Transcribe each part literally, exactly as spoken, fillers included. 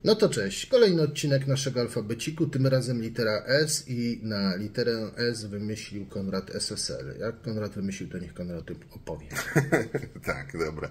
No to cześć. Kolejny odcinek naszego alfabeciku, tym razem litera S i na literę S wymyślił Konrad S S L. Jak Konrad wymyślił, to niech Konrad opowie. Tak, dobra.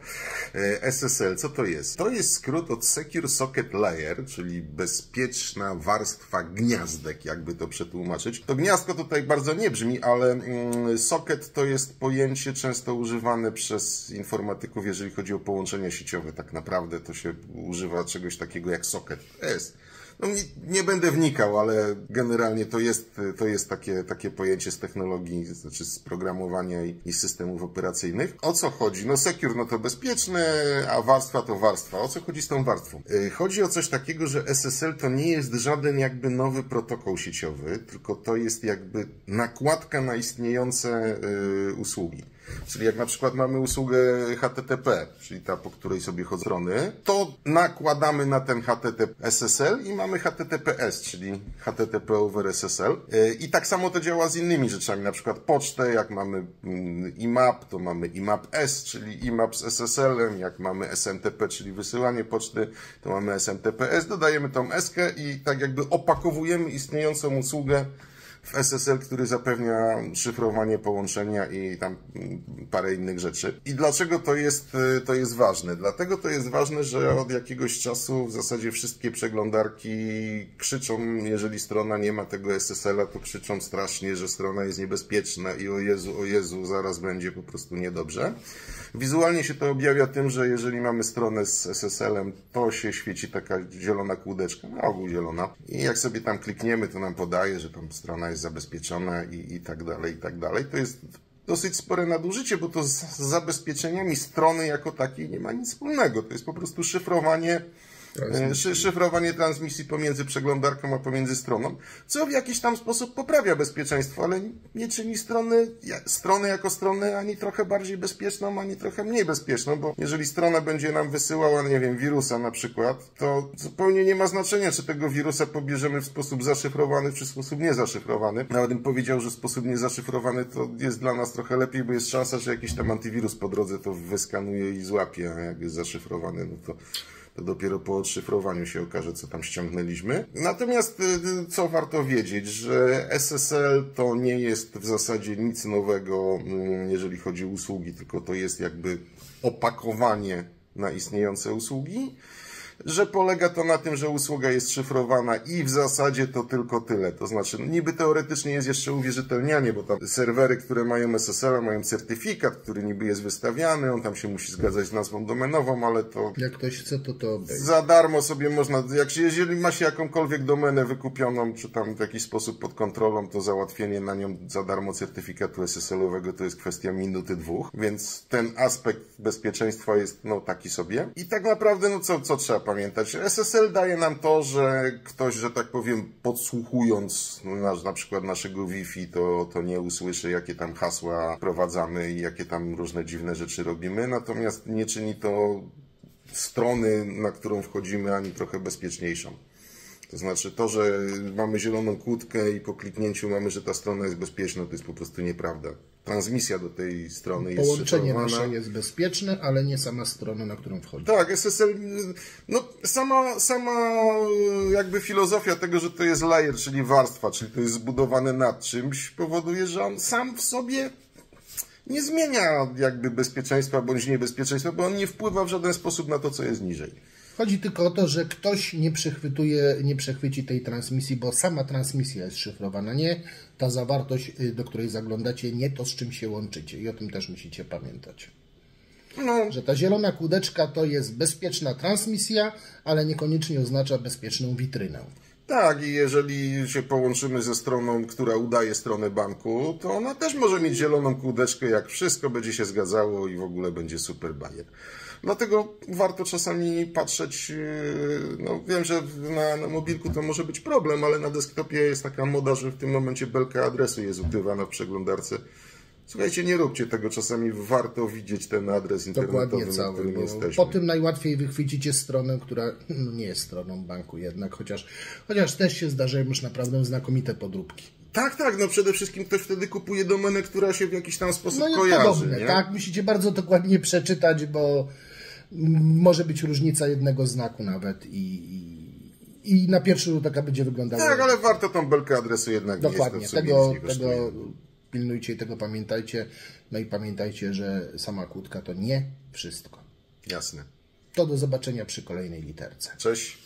S S L, co to jest? To jest skrót od Secure Socket Layer, czyli bezpieczna warstwa gniazdek, jakby to przetłumaczyć. To gniazdko tutaj bardzo nie brzmi, ale mm, socket to jest pojęcie często używane przez informatyków, jeżeli chodzi o połączenia sieciowe. Tak naprawdę to się używa czegoś takiego jak socket. Jest. No, nie, nie będę wnikał, ale generalnie to jest, to jest takie, takie pojęcie z technologii, znaczy z programowania i, i systemów operacyjnych. O co chodzi? No secure, no to bezpieczne, a warstwa to warstwa. O co chodzi z tą warstwą? Yy, chodzi o coś takiego, że S S L to nie jest żaden jakby nowy protokół sieciowy, tylko to jest jakby nakładka na istniejące yy, usługi. Czyli jak na przykład mamy usługę H T T P, czyli ta, po której sobie chodzą strony, to nakładamy na ten H T T P S S L i mamy H T T P S, czyli H T T P over S S L. I tak samo to działa z innymi rzeczami, na przykład pocztę, jak mamy I M A P, to mamy I M A P S, czyli I M A P z S S L-em, jak mamy S M T P, czyli wysyłanie poczty, to mamy S M T P S, dodajemy tą S-kę i tak jakby opakowujemy istniejącą usługę w S S L, który zapewnia szyfrowanie połączenia i tam parę innych rzeczy. I dlaczego to jest, to jest ważne? Dlatego to jest ważne, że od jakiegoś czasu w zasadzie wszystkie przeglądarki krzyczą, jeżeli strona nie ma tego S S L-a, to krzyczą strasznie, że strona jest niebezpieczna i o Jezu, o Jezu, zaraz będzie po prostu niedobrze. Wizualnie się to objawia tym, że jeżeli mamy stronę z S S L-em, to się świeci taka zielona kółdeczka, na ogół zielona. I jak sobie tam klikniemy, to nam podaje, że tam strona jest zabezpieczona i, i tak dalej, i tak dalej. To jest dosyć spore nadużycie, bo to z, z zabezpieczeniami strony jako takiej nie ma nic wspólnego. To jest po prostu szyfrowanie Transmisji. Szyfrowanie transmisji pomiędzy przeglądarką a pomiędzy stroną, co w jakiś tam sposób poprawia bezpieczeństwo, ale nie czyni strony, strony jako strony ani trochę bardziej bezpieczną, ani trochę mniej bezpieczną, bo jeżeli strona będzie nam wysyłała, nie wiem, wirusa na przykład, to zupełnie nie ma znaczenia, czy tego wirusa pobierzemy w sposób zaszyfrowany, czy w sposób niezaszyfrowany. Nawet bym powiedział, że w sposób niezaszyfrowany to jest dla nas trochę lepiej, bo jest szansa, że jakiś tam antywirus po drodze to wyskanuje i złapie, a jak jest zaszyfrowany, no to to dopiero po odszyfrowaniu się okaże, co tam ściągnęliśmy. Natomiast co warto wiedzieć, że S S L to nie jest w zasadzie nic nowego, jeżeli chodzi o usługi, tylko to jest jakby opakowanie na istniejące usługi, że polega to na tym, że usługa jest szyfrowana i w zasadzie to tylko tyle. To znaczy, no niby teoretycznie jest jeszcze uwierzytelnianie, bo tam serwery, które mają S S L, mają certyfikat, który niby jest wystawiany, on tam się musi zgadzać z nazwą domenową, ale to... Jak ktoś chce, to to obejdzie. Za darmo sobie można, jak się, jeżeli ma się jakąkolwiek domenę wykupioną, czy tam w jakiś sposób pod kontrolą, to załatwienie na nią za darmo certyfikatu S S L-owego to jest kwestia minuty, dwóch, więc ten aspekt bezpieczeństwa jest no taki sobie. I tak naprawdę, no co, co trzeba pamiętać? S S L daje nam to, że ktoś, że tak powiem, podsłuchując no, na, na przykład naszego Wi-Fi, to, to nie usłyszy, jakie tam hasła prowadzamy i jakie tam różne dziwne rzeczy robimy, natomiast nie czyni to strony, na którą wchodzimy, ani trochę bezpieczniejszą. To znaczy to, że mamy zieloną kłódkę i po kliknięciu mamy, że ta strona jest bezpieczna, to jest po prostu nieprawda. Transmisja do tej strony jest Połączenie szyfrowana. nasze jest bezpieczne, ale nie sama strona, na którą wchodzi. Tak, S S L, no sama, sama jakby filozofia tego, że to jest layer, czyli warstwa, czyli to jest zbudowane nad czymś, powoduje, że on sam w sobie nie zmienia jakby bezpieczeństwa bądź niebezpieczeństwa, bo on nie wpływa w żaden sposób na to, co jest niżej. Chodzi tylko o to, że ktoś nie przechwytuje, nie przechwyci tej transmisji, bo sama transmisja jest szyfrowana, nie ta zawartość, do której zaglądacie, nie to, z czym się łączycie. I o tym też musicie pamiętać. No. Że ta zielona kółdeczka to jest bezpieczna transmisja, ale niekoniecznie oznacza bezpieczną witrynę. Tak, i jeżeli się połączymy ze stroną, która udaje stronę banku, to ona też może mieć zieloną kółdeczkę, jak wszystko będzie się zgadzało i w ogóle będzie super bajer. Dlatego warto czasami patrzeć, no wiem, że na, na mobilku to może być problem, ale na desktopie jest taka moda, że w tym momencie belka adresu jest ukrywana w przeglądarce. Słuchajcie, nie róbcie tego, czasami warto widzieć ten adres internetowy, cały, na którym jesteśmy. Po tym najłatwiej wychwycicie stronę, która no, nie jest stroną banku jednak, chociaż, chociaż też się zdarzają już naprawdę znakomite podróbki. Tak, tak, no przede wszystkim ktoś wtedy kupuje domenę, która się w jakiś tam sposób no kojarzy. Podobne, nie? Tak, musicie bardzo dokładnie przeczytać, bo może być różnica jednego znaku nawet i, i na pierwszy rzut oka będzie wyglądało... Tak, ale warto tą belkę adresu jednak Dokładnie, nie jest, to, tego, tego pilnujcie i tego pamiętajcie. No i pamiętajcie, że sama kłódka to nie wszystko. Jasne. To do zobaczenia przy kolejnej literce. Cześć.